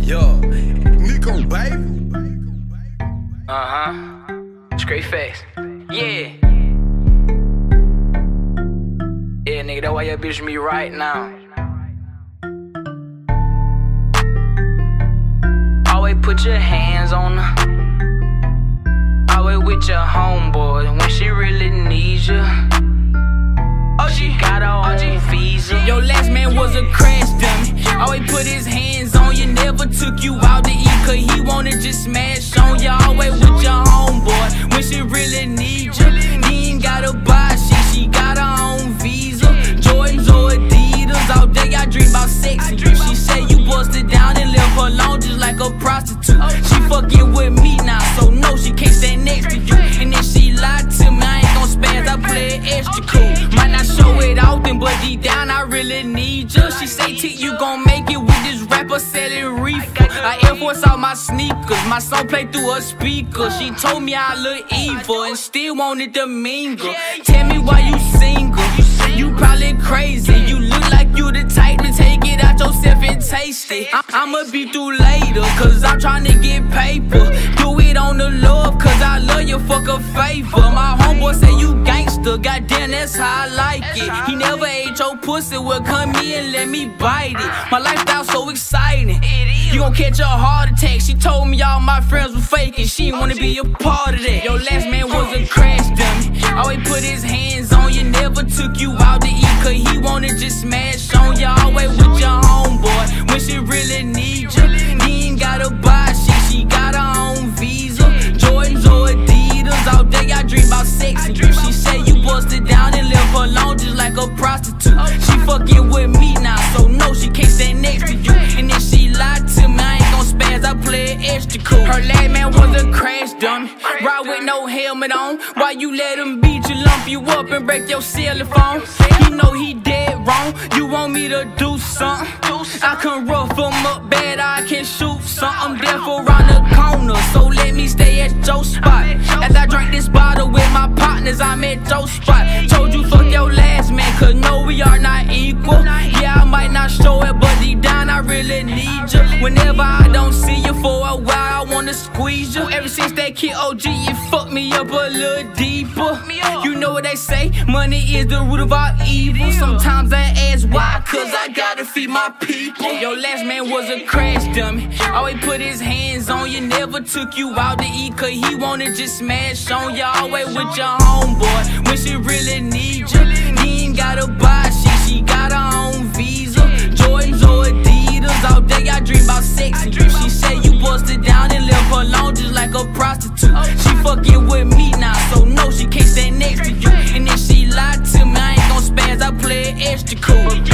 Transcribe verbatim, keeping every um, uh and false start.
Yo, Nico, baby. Uh-huh. Straight face. Yeah. Yeah, nigga, that's why your bitch me right now. Always put your hands on her. Always with your homeboy when she really needs you. Oh, she got her own visa. Your last man was a crash dummy. Always put his hands on you, never took you out to eat, cause he wanna just smash on you. Always with your homeboy when she really needs you. He ain't gotta buy shit, she got her own visa. Jordans or Adidas, all day I dream about sexing you. She say you busted down and left her alone just like a prostitute. She fucking with me now, so no, she can't stand next to you. And then she lied to me, I ain't gon' spaz, I play it extra cool. Might not show it often, but deep down I really need you. She say, T, you gon' make it with this rapper selling reefer. I Air Force out my sneakers, my song play through her speaker. She told me I look evil and still wanted to mingle. Tell me why you single, you probably crazy. You look like you the type to take it out yourself and taste it. I I'ma be through later, cause I'm tryna get paper. Do it on the love, cause I love you, fuck a favor. My homeboy say you gangster, goddamn that's how I like it. He never ate your pussy, well come in and let me bite it. My lifestyle so exciting, you gon' catch a heart attack. She told me all my friends were faking, she didn't wanna be a part of that. Your last man was a crash dummy. Always put his hands on you, never took you out to eat, cause he wanna just smash on you. Always with your homeboy when she really needs you. He ain't gotta buy shit, she got her own visa. Jordans or Adidas, all day I dream about sexing you. She say you busted down and left her alone just like a prostitute. She fucking with me now, so no, she can't stand next to you. And then she lied to me, I ain't gon' spaz, I play it extra cool. Her last man was a crash dummy, ride with no helmet on. Why you let him beat you, lump you up and break your cell phone? He know he dead wrong, you want me to do something? I can rough him up bad, I can shoot something. I'm there for around the corner, so let me stay at your spot. As I drank this bottle with my partners, I'm at your spot. Told you fuck your last man, cause no, we are not equal. Yeah, I might not show it, but deep down I really need you. Whenever I don't see you for a while, I wanna squeeze you. Ever since that kid O G, you fucked me up a little deeper. You know what they say, money is the root of all evil. Sometimes I ask why, cause I gotta feed my people. Your last man was a crash dummy, always put his hands on you, never took you out to eat, cause he wanna just smash on you. Always with your homeboy when she really needs you. He ain't gotta buy shit, she got her own visa. Jordans or Adidas, all day I dream about sexing you. She say you busted down and left her alone just like a prostitute. She fucking with me now, so no, she can't stand next to you. And then she lied to me, I ain't gon' spaz, I play it extra cool.